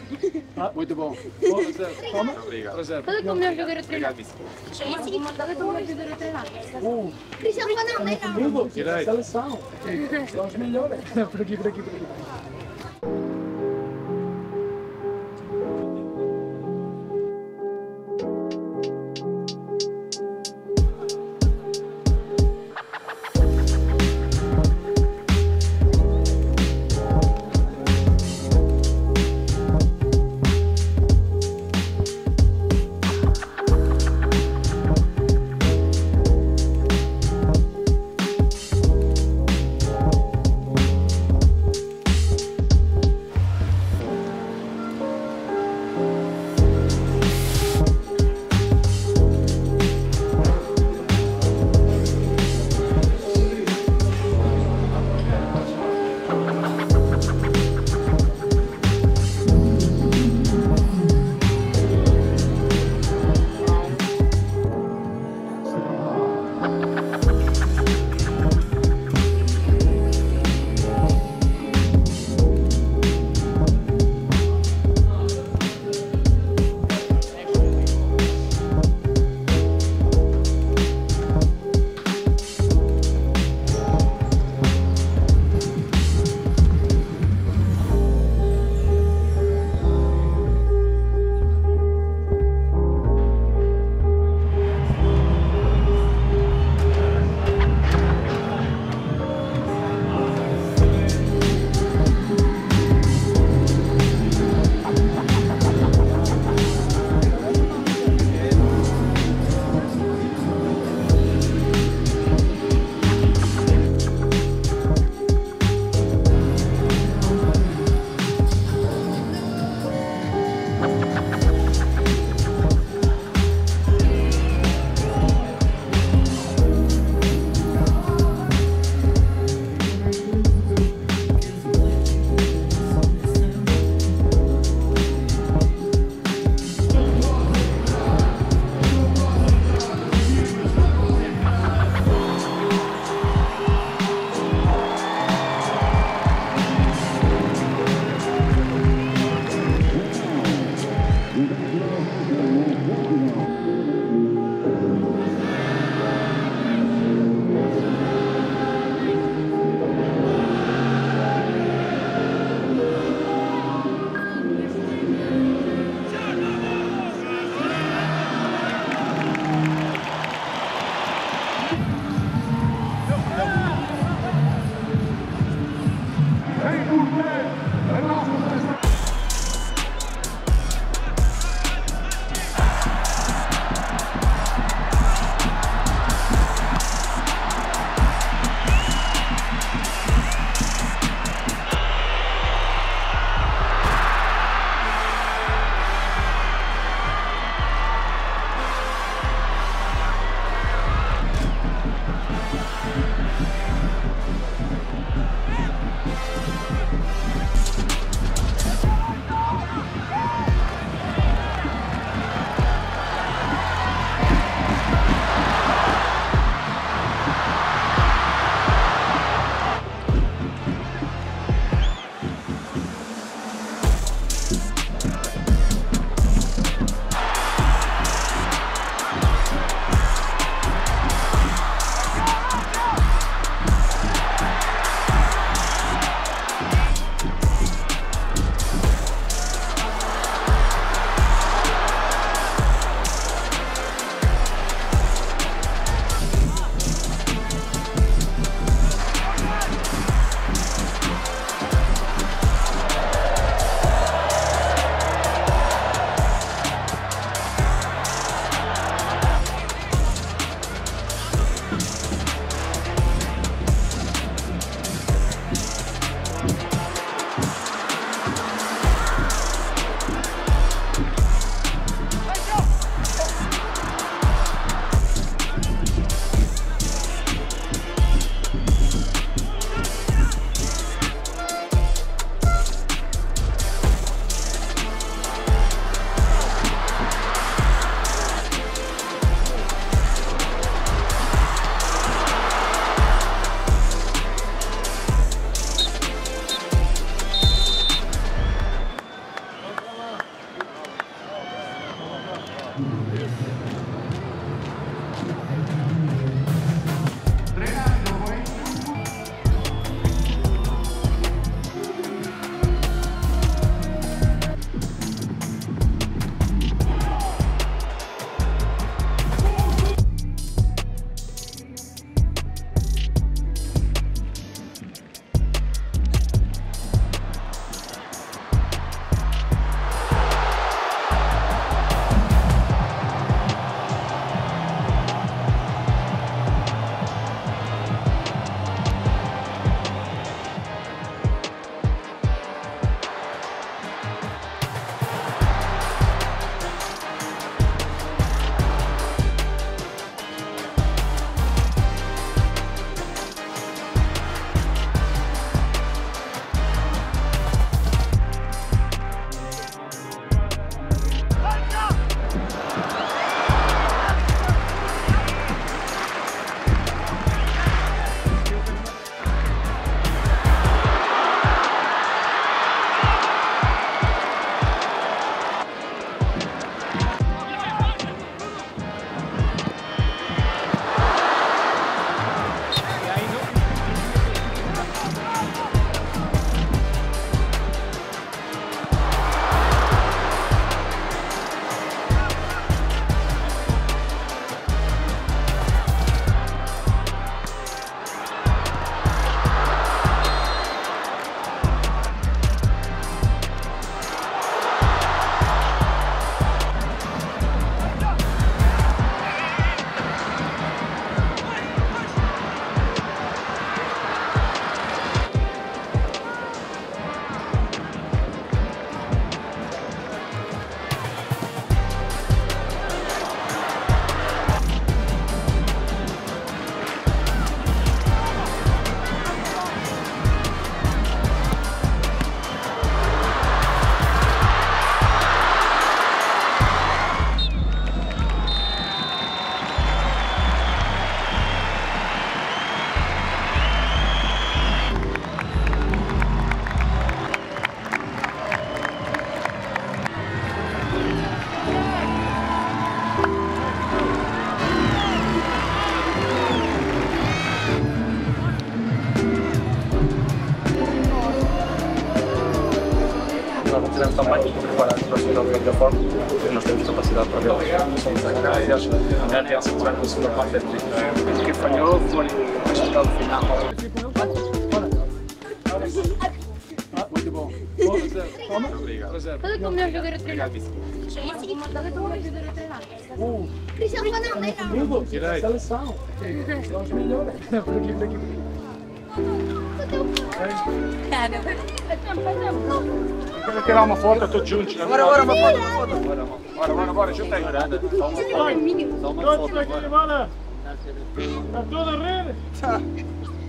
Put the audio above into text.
Muito bom. Toma. Obrigado. Cadê que o meu jogador treinar? Obrigado, Miss. Cadê que o meu jogador treinar? Cristiano Ronaldo. Comigo? Direito. Seleção. São os melhores. Por aqui, por aqui, por aqui. Tenemos campañas preparadas para seguir la plataforma, porque nós temos capacidade para ver. Somos agradecidos à aliança que tivemos na segunda parte da equipe. O que falhou foi o resultado final. Muito bom. Toma. Obrigado. Cadê que o meu jogador treinar? Esse Cadê que o meu jogador treinar? Cristiano Ronaldo. Mundo, seleção. São os melhores. Por aqui, por aqui. Quero tirar uma foto todos juntos. Bora, uma foto. Bora, junta aí. Todos aqui, bora. Tá toda a rede.